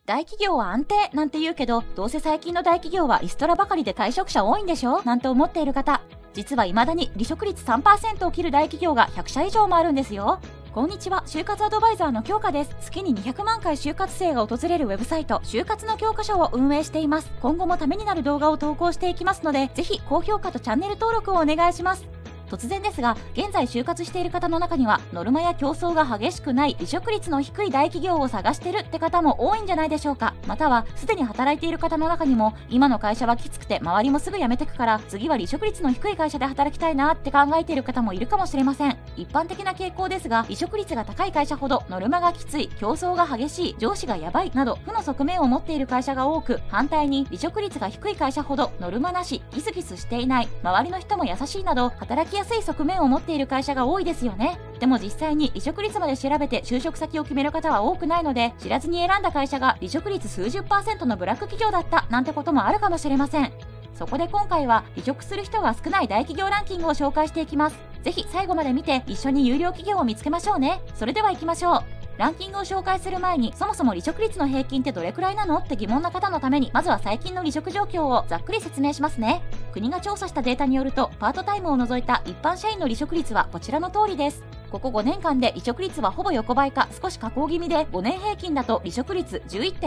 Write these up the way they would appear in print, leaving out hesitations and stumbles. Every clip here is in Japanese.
大企業は安定なんて言うけど、どうせ最近の大企業はリストラばかりで退職者多いんでしょなんて思っている方、実は未だに離職率 3% を切る大企業が100社以上もあるんですよ。こんにちは、就活アドバイザーの京香です。月に200万回就活生が訪れるウェブサイト、就活の教科書を運営しています。今後もためになる動画を投稿していきますので、ぜひ高評価とチャンネル登録をお願いします。突然ですが、現在就活している方の中には、ノルマや競争が激しくない離職率の低い大企業を探してるって方も多いんじゃないでしょうか。または、すでに働いている方の中にも、今の会社はきつくて周りもすぐ辞めてくから、次は離職率の低い会社で働きたいなって考えている方もいるかもしれません。一般的な傾向ですが、離職率が高い会社ほど、ノルマがきつい、競争が激しい、上司がやばいなど、負の側面を持っている会社が多く、反対に離職率が低い会社ほど、ノルマなし、ギスギスしていない、周りの人も優しいなど、働きやすい側面を持っている会社が多いですよね。でも実際に離職率まで調べて就職先を決める方は多くないので、知らずに選んだ会社が離職率数十%のブラック企業だったなんてこともあるかもしれません。そこで今回は離職する人が少ない大企業ランキングを紹介していきます。ぜひ最後まで見て一緒に有料企業を見つけましょうね。それでは行きましょう。ランキングを紹介する前に、そもそも離職率の平均ってどれくらいなのって疑問な方のために、まずは最近の離職状況をざっくり説明しますね。国が調査したデータによると、パートタイムを除いた一般社員の離職率はこちらの通りです。ここ5年間で離職率はほぼ横ばいか少し下降気味で、5年平均だと離職率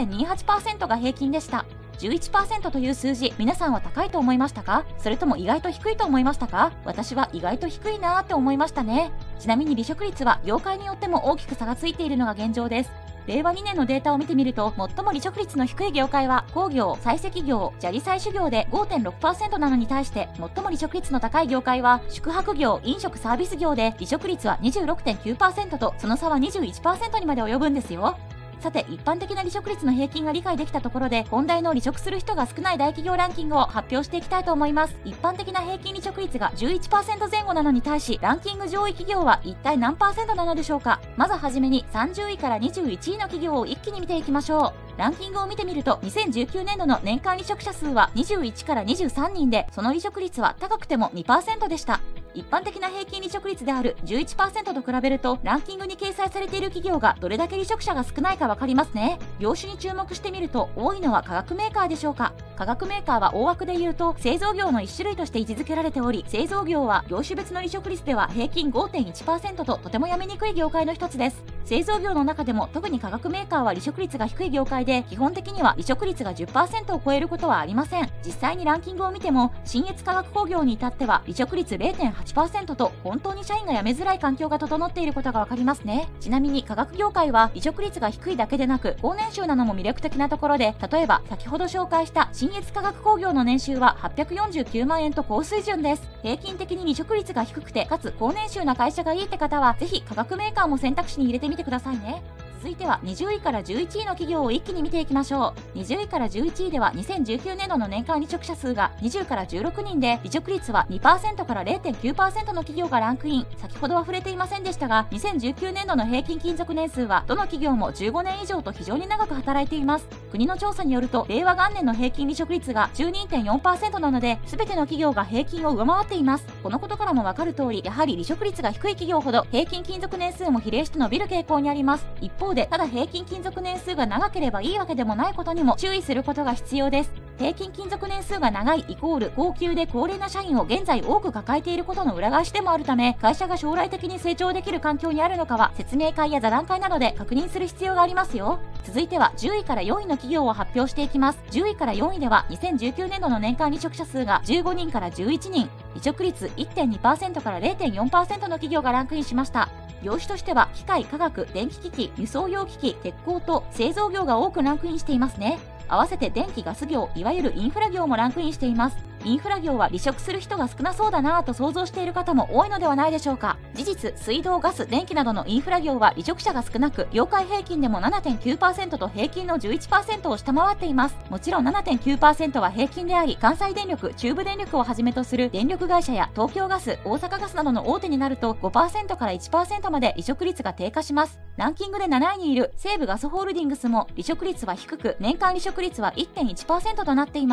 11.28% が平均でした。11% という数字、皆さんは高いと思いましたか？それとも意外と低いと思いましたか？私は意外と低いなーって思いましたね。ちなみに離職率は業界によっても大きく差がついているのが現状です。令和2年のデータを見てみると、最も離職率の低い業界は工業、採石業、砂利採取業で 5.6% なのに対して、最も離職率の高い業界は宿泊業、飲食サービス業で離職率は 26.9% と、その差は 21% にまで及ぶんですよ。さて、一般的な離職率の平均が理解できたところで、本題の離職する人が少ない大企業ランキングを発表していきたいと思います。一般的な平均離職率が 11% 前後なのに対し、ランキング上位企業は一体何%なのでしょうか。まずはじめに30位から21位の企業を一気に見ていきましょう。ランキングを見てみると、2019年度の年間離職者数は21から23人で、その離職率は高くても 2% でした。一般的な平均離職率である 11% と比べると、ランキングに掲載されている企業がどれだけ離職者が少ないかわかりますね。業種に注目してみると、多いのは化学メーカーでしょうか。化学メーカーは大枠で言うと製造業の一種類として位置づけられており、製造業は業種別の離職率では平均 5.1% ととても辞めにくい業界の一つです。製造業の中でも特に化学メーカーは離職率が低い業界で、基本的には離職率が 10% を超えることはありません。実際にランキングを見ても、信越化学工業に至っては離職率 0.8% と、本当に社員が辞めづらい環境が整っていることがわかりますね。ちなみに化学業界は離職率が低いだけでなく、高年収なのも魅力的なところで、例えば先ほど紹介した信越化学工業の年収は849万円と高水準です。平均的に離職率が低くて、かつ高年収な会社がいいって方は、ぜひ化学メーカーも選択肢に入れてみてくださいね。続いては20位から11位の企業を一気に見ていきましょう。20位から11位では2019年度の年間離職者数が20から16人で、離職率は 2% から 0.9% の企業がランクイン。先ほどは触れていませんでしたが、2019年度の平均勤続年数はどの企業も15年以上と非常に長く働いています。国の調査によると、令和元年の平均離職率が 12.4% なので、全ての企業が平均を上回っています。このことからもわかる通り、やはり離職率が低い企業ほど平均勤続年数も比例して伸びる傾向にあります。一方で、ただ平均勤続年数が長ければいいわけでもないことにも注意することが必要です。平均勤続年数が長いイコール高給で高齢な社員を現在多く抱えていることの裏返しでもあるため、会社が将来的に成長できる環境にあるのかは説明会や座談会などで確認する必要がありますよ。続いては10位から4位の企業を発表していきます。10位から4位では2019年度の年間離職者数が15人から11人、離職率 1.2% から 0.4% の企業がランクインしました。業種としては機械、化学、電気機器、輸送用機器、鉄鋼と製造業が多くランクインしていますね。合わせて電気ガス業、いわゆるインフラ業もランクインしています。インフラ業は離職する人が少なそうだなぁと想像している方も多いのではないでしょうか。事実、水道、ガス、電気などのインフラ業は離職者が少なく、業界平均でも 7.9% と平均の 11% を下回っています。もちろん 7.9% は平均であり、関西電力、中部電力をはじめとする電力会社や東京ガス、大阪ガスなどの大手になると 5% から 1% まで離職率が低下します。ランキングで7位にいる西武ガスホールディングスも離職率は低く、年間離職率は 1.1% となっています。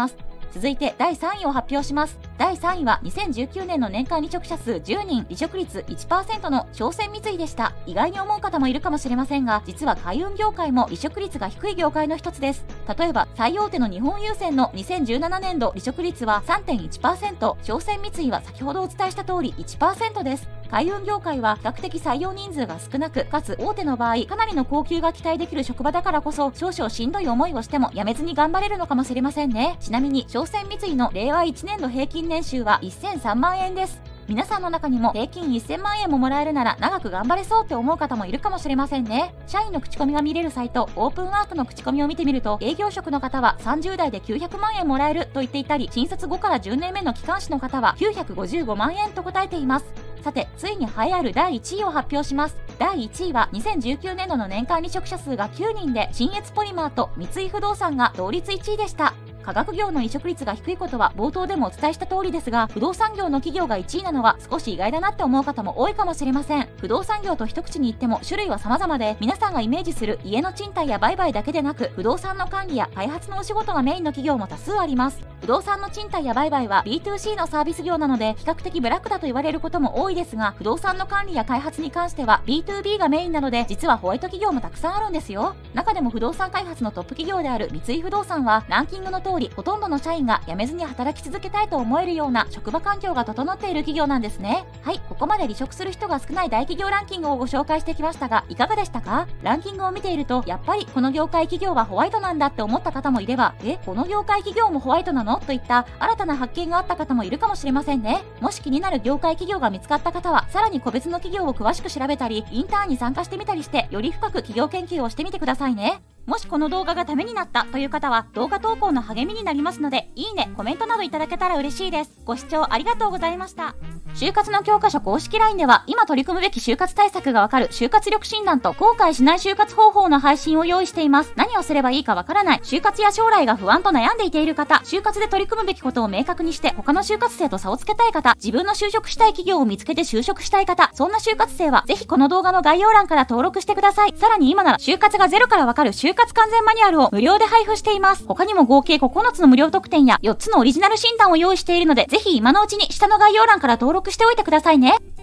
続いて第3位を発表します。第3位は2019年の年間離職者数10人、離職率 1% の商船三井でした。意外に思う方もいるかもしれませんが、実は海運業界も離職率が低い業界の一つです。例えば、最大手の日本郵船の2017年度離職率は 3.1%、商船三井は先ほどお伝えした通り 1% です。海運業界は比較的採用人数が少なく、かつ大手の場合、かなりの高給が期待できる職場だからこそ、少々しんどい思いをしても辞めずに頑張れるのかもしれませんね。ちなみに、商船三井の令和1年度平均年収は1003万円です。皆さんの中にも平均1000万円ももらえるなら長く頑張れそうって思う方もいるかもしれませんね。社員の口コミが見れるサイト、オープンアートの口コミを見てみると、営業職の方は30代で900万円もらえると言っていたり、新卒5から10年目の機関士の方は955万円と答えています。さて、ついに栄えある第1位を発表します。第1位は2019年度の年間離職者数が9人で、信越ポリマーと三井不動産が同率1位でした。化学業の離職率が低いことは冒頭でもお伝えした通りですが、不動産業の企業が1位なのは少し意外だなって思う方も多いかもしれません。不動産業と一口に言っても種類は様々で、皆さんがイメージする家の賃貸や売買だけでなく、不動産の管理や開発のお仕事がメインの企業も多数あります。不動産の賃貸や売買は B2C のサービス業なので比較的ブラックだと言われることも多いですが、不動産の管理や開発に関しては B2B がメインなので、実はホワイト企業もたくさんあるんですよ。中でも不動産開発のトップ企業である三井不動産は、ランキングの通りほとんどの社員が辞めずに働き続けたいと思えるような職場環境が整っている企業なんですね。はい、ここまで離職する人が少ない大企業ランキングをご紹介してきましたが、いかがでしたか？ランキングを見ていると、やっぱりこの業界企業はホワイトなんだって思った方もいれば、この業界企業もホワイトなの？といった新たな発見があった方もいるかもしれませんね。もし気になる業界企業が見つかった方は、さらに個別の企業を詳しく調べたり、インターンに参加してみたりして、より深く企業研究をしてみてくださいね。もしこの動画がためになったという方は、動画投稿の励みになりますので、いいね、コメントなどいただけたら嬉しいです。ご視聴ありがとうございました。就活の教科書公式 LINE では、今取り組むべき就活対策がわかる就活力診断と、後悔しない就活方法の配信を用意しています。何をすればいいかわからない、就活や将来が不安と悩んでいている方、就活で取り組むべきことを明確にして、他の就活生と差をつけたい方、自分の就職したい企業を見つけて就職したい方、そんな就活生は、ぜひこの動画の概要欄から登録してください。さらに今なら、就活がゼロからわかる就活完全マニュアルを無料で配布しています。他にも合計9つの無料特典や4つのオリジナル診断を用意しているので、ぜひ今のうちに下の概要欄から登録しておいてくださいね。